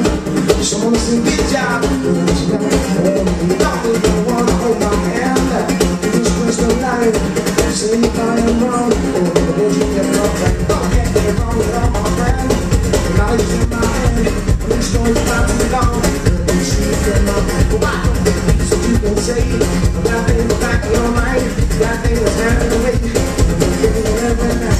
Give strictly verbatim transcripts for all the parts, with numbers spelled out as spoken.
Someone say good job. Don't even wanna hold my hand. Just waste the life. Say if I am wrong, or would you get up right? Don't get me wrong with all my friends. Now you're in my hand. When this story's about to be gone, you see it in my mind. Why? So you can say that thing was back in your mind. That thing was handed away. Every night.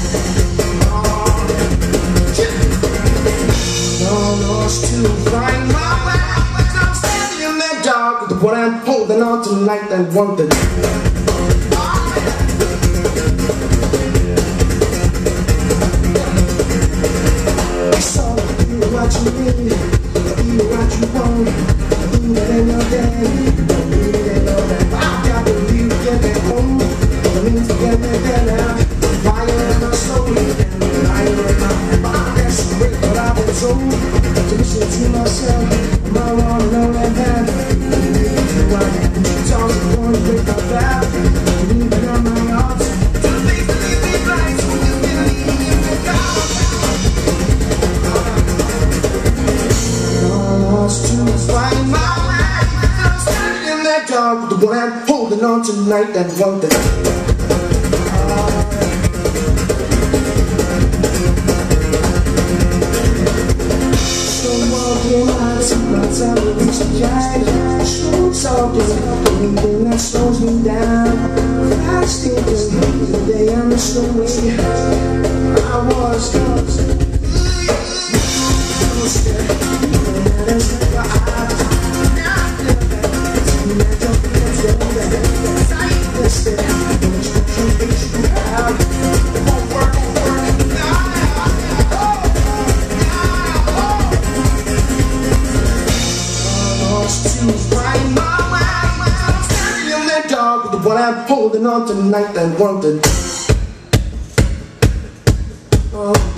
To find my way, I'm standing in that dark with what I'm holding on to like that one thing. So do what you need, do what you want, do it in your day, do it in your day. I've got to leave to get back home, I mean to get back there now. Fire in my soul, and fire in my mind. That's the way that I've been told. To myself, am I wrong and all that bad? Who I am, talk to one, break my back. Leave it on my heart. To the face that leave me blind, so you can leave me in the dark. I'm lost to find my way. I'm standing in that dark with the one I'm holding on tonight, that one thing. Time to reach the giant, slow talking, anything that slows me down. I still think the day I'm the way I was. What I'm holding on tonight, that one thing. Oh.